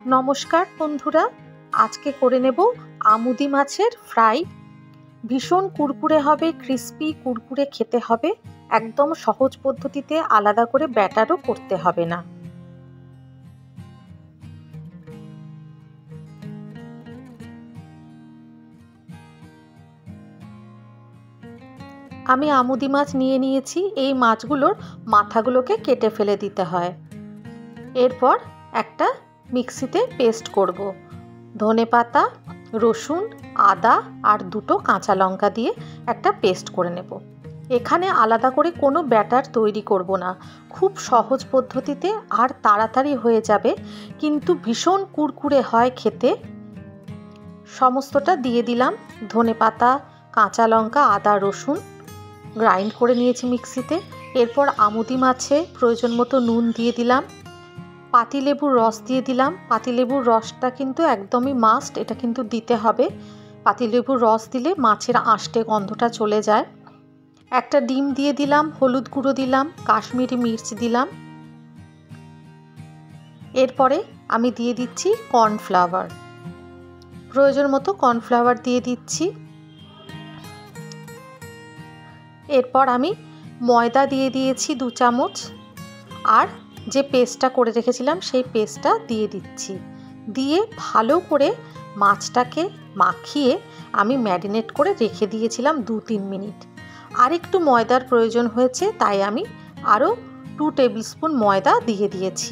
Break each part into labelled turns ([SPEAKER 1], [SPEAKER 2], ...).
[SPEAKER 1] নমস্কার বন্ধুরা, আজকে করে নেব আমুদি মাছের ফ্রাই। ভীষণ কুরকুরে হবে, ক্রিস্পি কুরকুরে খেতে হবে। একদম সহজ পদ্ধতিতে, আলাদা করে ব্যাটারও করতে হবে না। আমি আমুদি মাছ নিয়ে নিয়েছি। এই মাছগুলোর মাথাগুলোকে কেটে ফেলে দিতে হয়। এরপর একটা মিক্সিতে পেস্ট করব। ধনেপাতা, রসুন, আদা আর দুটো কাঁচা লঙ্কা দিয়ে একটা পেস্ট করে নেব। এখানে আলাদা করে কোনো ব্যাটার তৈরি করব না, খুব সহজ পদ্ধতিতে আর তাড়াতাড়ি হয়ে যাবে, কিন্তু ভীষণ কুরকুরে হয় খেতে। সমস্তটা দিয়ে দিলাম, ধনেপাতা, কাঁচা লঙ্কা, আদা, রসুন গ্রাইন্ড করে নিয়েছি মিক্সিতে। এরপর আমুদি মাছে প্রয়োজন মতো নুন দিয়ে দিলাম, পাতিলেবুর রস দিয়ে দিলাম। পাতিলেবুর রসটা কিন্তু একদমই মাস্ট, এটা কিন্তু দিতে হবে। পাতিলেবুর রস দিলে মাছের আঁশটে গন্ধটা চলে যায়। একটা ডিম দিয়ে দিলাম, হলুদ গুঁড়ো দিলাম, কাশ্মীরি মির্চ দিলাম। এরপরে আমি দিয়ে দিচ্ছি কর্নফ্লাওয়ার, প্রয়োজন মতো কর্নফ্লাওয়ার দিয়ে দিচ্ছি। এরপর আমি ময়দা দিয়ে দিয়েছি 2 চামচ, আর যে পেস্টটা করে রেখেছিলাম সেই পেস্টটা দিয়ে দিচ্ছি। দিয়ে ভালো করে মাছটাকে মাখিয়ে আমি ম্যারিনেট করে রেখে দিয়েছিলাম 2-3 মিনিট। আর একটু ময়দার প্রয়োজন হয়েছে, তাই আমি আরও 2 টেবিল স্পুন ময়দা দিয়ে দিয়েছি।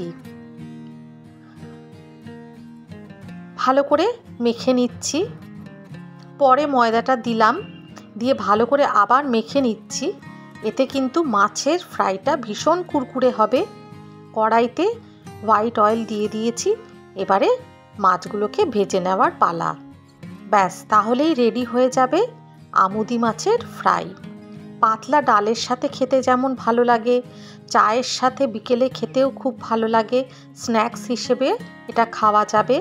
[SPEAKER 1] ভালো করে মেখে নিচ্ছি। পরে ময়দাটা দিলাম, দিয়ে ভালো করে আবার মেখে নিচ্ছি। এতে কিন্তু মাছের ফ্রাইটা ভীষণ কুরকুরে হবে। কড়াইতে হোয়াইট অয়েল দিয়ে দিয়েছি। এবারে মাছগুলোকে ভেজে নেওয়ার পালা। ব্যাস, তাহলেই রেডি হয়ে যাবে আমুদি মাছের ফ্রাই। পাতলা ডালের সাথে খেতে যেমন ভালো লাগে, চায়ের সাথে বিকেলে খেতেও খুব ভালো লাগে। স্ন্যাক্স হিসেবে এটা খাওয়া যাবে।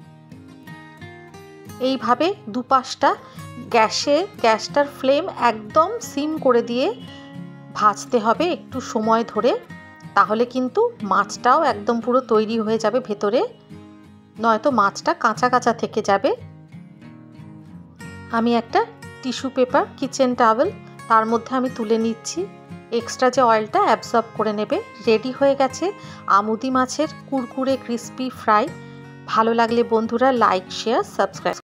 [SPEAKER 1] এইভাবে দুপাশটা গ্যাসটার ফ্লেম একদম সিম করে দিয়ে ভাজতে হবে একটু সময় ধরে, তাহলে কিন্তু মাছটাও একদম পুরো তৈরি হয়ে যাবে ভেতরে, নয়তো মাছটা কাঁচা কাঁচা থেকে যাবে। আমি একটা টিস্যু পেপার, কিচেন টাওয়েল, তার মধ্যে আমি তুলে নিচ্ছি। এক্সট্রা যে অয়েলটা অ্যাবজর্ব করে নেবে। রেডি হয়ে গেছে আমুদি মাছের কুরকুরে ক্রিস্পি ফ্রাই। ভালো লাগলে বন্ধুরা লাইক, শেয়ার, সাবস্ক্রাইব।